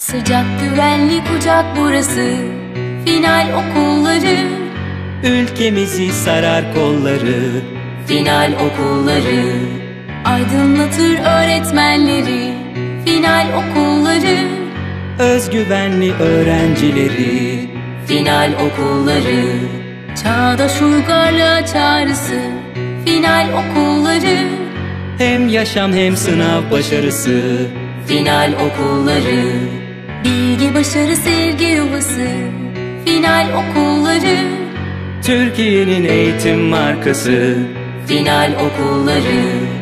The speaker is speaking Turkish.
Sıcak güvenli kucak burası, final okulları. Ülkemizi sarar kolları, final okulları. Aydınlatır öğretmenleri, final okulları. özgüvenli öğrencileri, final okulları. Çağdaş uygarlığa çağrısı, final okulları. hem yaşam hem sınav başarısı, final okulları. Bilgi, başarı, sevgi yuvası, final okulları. Türkiye'nin eğitim markası, final okulları.